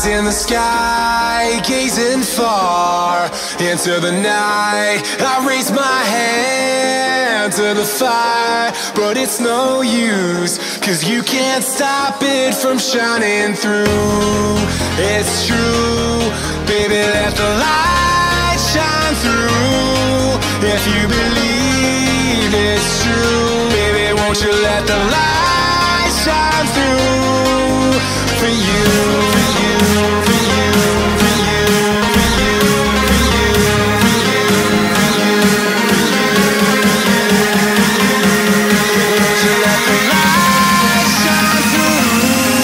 in the sky, gazing far into the night. I raise my hand to the fire, but it's no use, 'cause you can't stop it from shining through. It's true, baby, let the light shine through. If you believe it's true, baby, won't you let the light shine through for you, for you, for you, for you, for you, for you, for you, for you, won't you let the light shine through?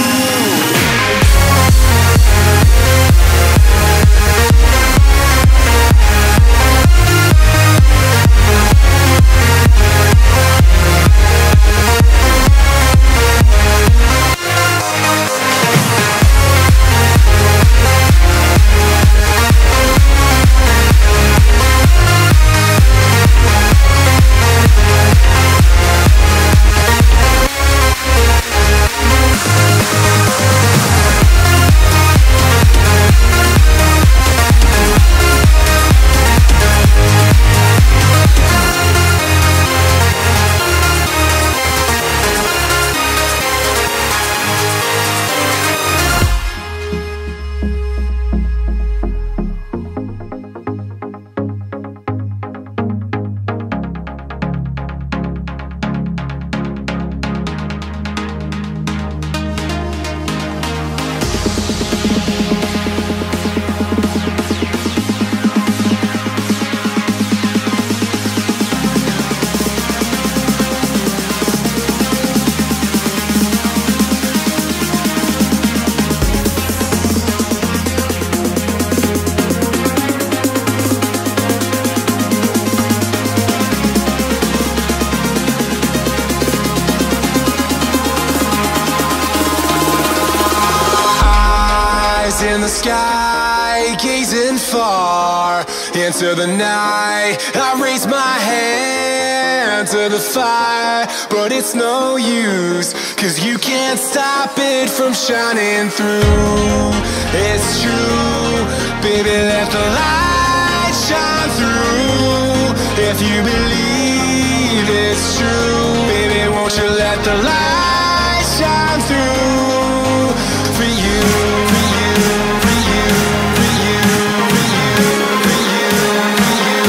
In the sky, gazing far into the night. I raise my hand to the fire, but it's no use, 'cause you can't stop it from shining through. It's true, baby, let the light shine through. If you believe it's true, baby, won't you let the light shine through for you, for you, for you, for you, for you, for you, for you,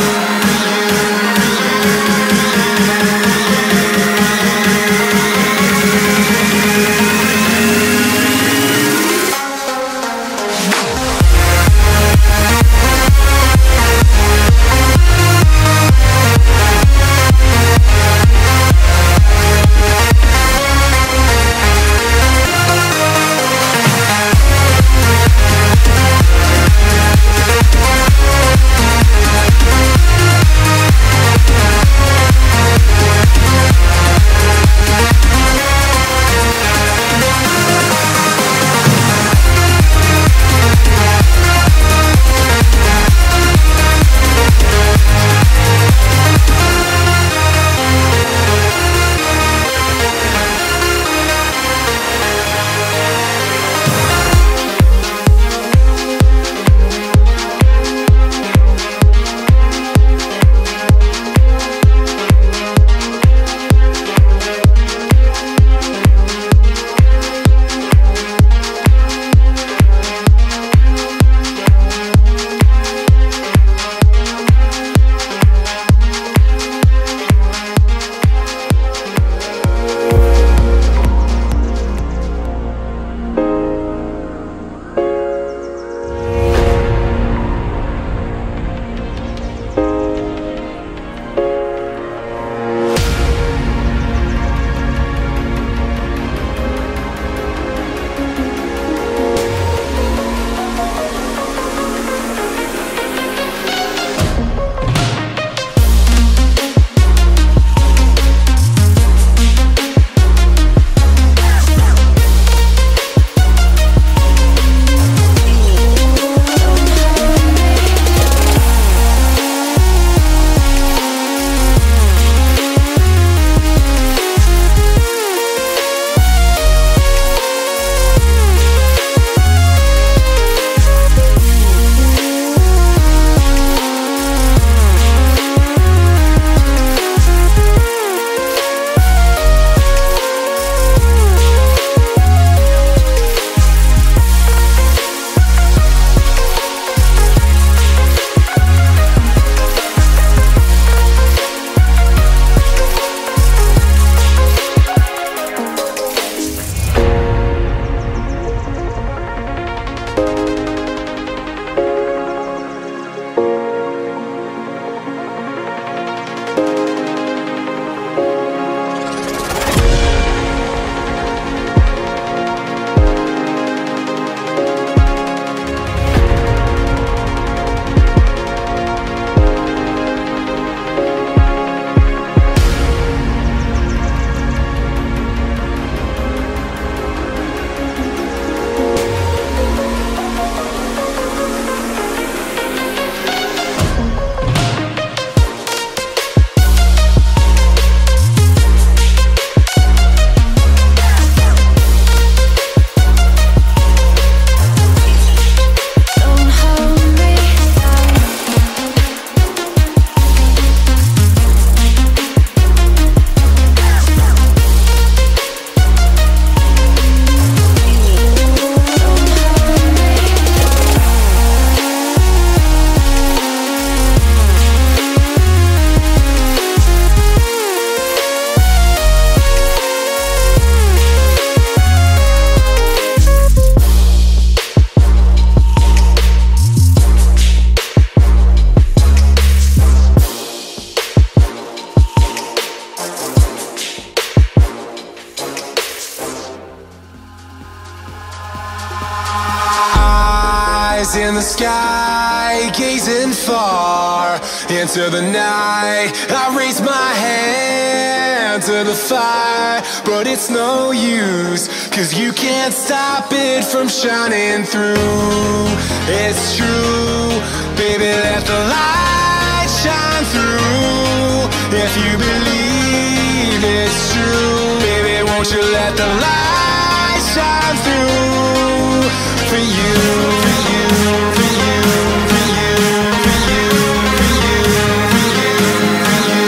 sky, gazing far into the night. I raise my hand to the fire, but it's no use, 'cause you can't stop it from shining through. It's true, baby, let the light shine through. If you believe it's true, baby, won't you let the light shine through for you, for you, for you, for you, for you, for you, for you, for you,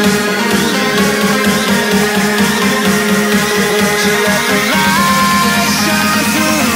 won't you let the light shine through?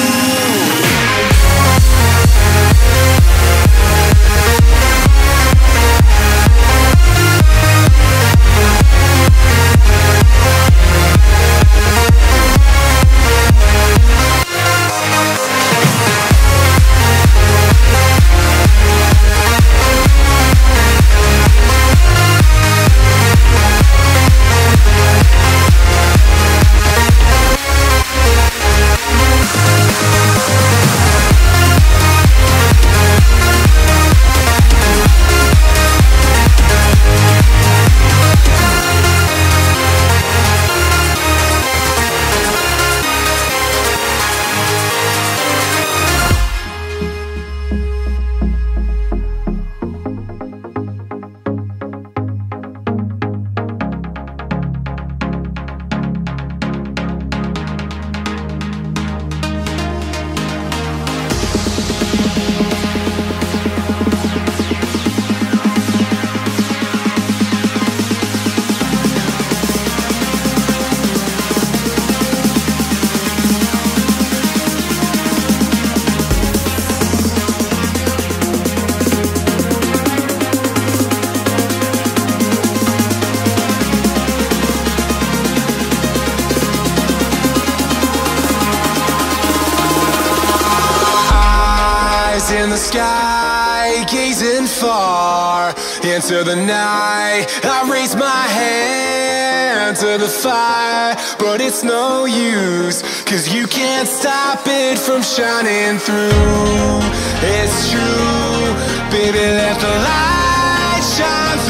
In the sky, gazing far into the night. I raise my hand to the fire, but it's no use, 'cause you can't stop it from shining through. It's true, baby, let the light shine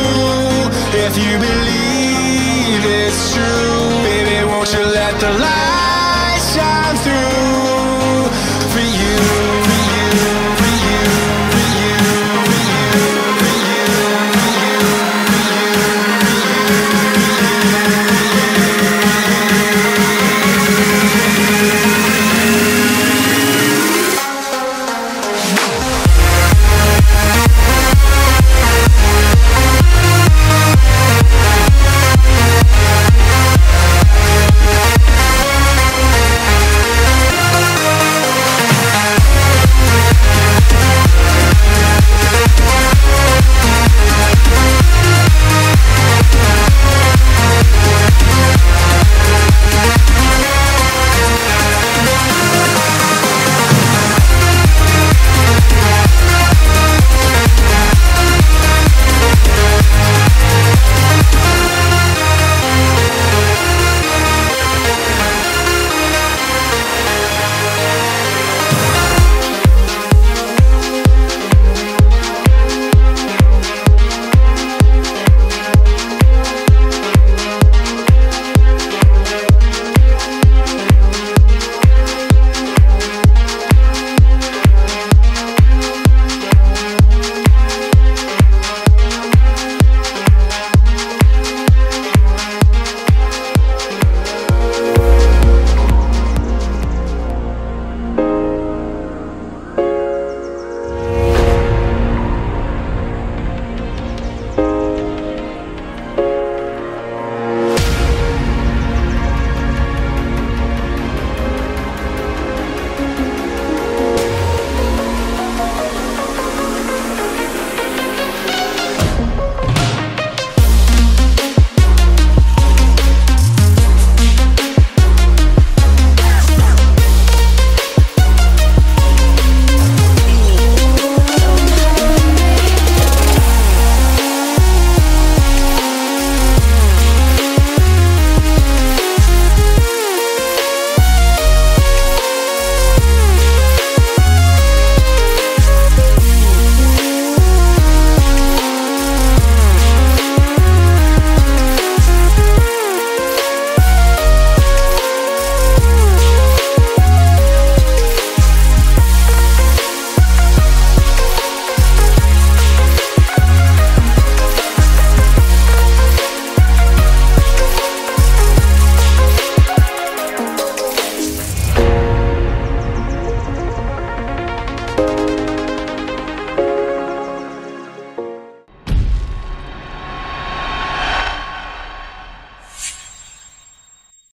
through. If you believe it's true, baby, won't you let the light